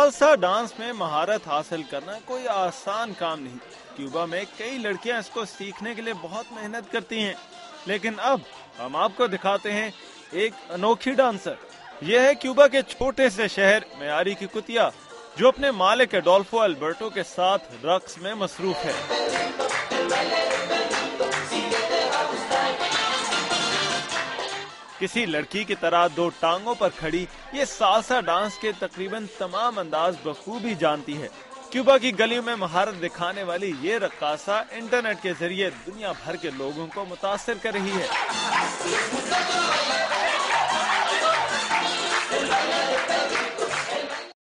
Salsa dance में महारत हासिल करना कोई आसान काम नहीं। क्यूबा में कई लड़कियां इसको सीखने के लिए बहुत मेहनत करती हैं। लेकिन अब हम आपको दिखाते हैं एक अनोखी डांसर। यह है क्यूबा के छोटे से शहर मेयारी की कुतिया, जो अपने मालिक एडोल्फो अल्बर्टो के साथ रक्स में मसरूफ है। किसी लड़की की तरह दो टांगों पर खड़ी ये सालसा डांस के तकरीबन तमाम अंदाज बखूबी जानती है। क्यूबा की गलियों में महारत दिखाने वाली ये रक्कासा इंटरनेट के जरिए दुनिया भर के लोगों को मुतासिर कर रही है।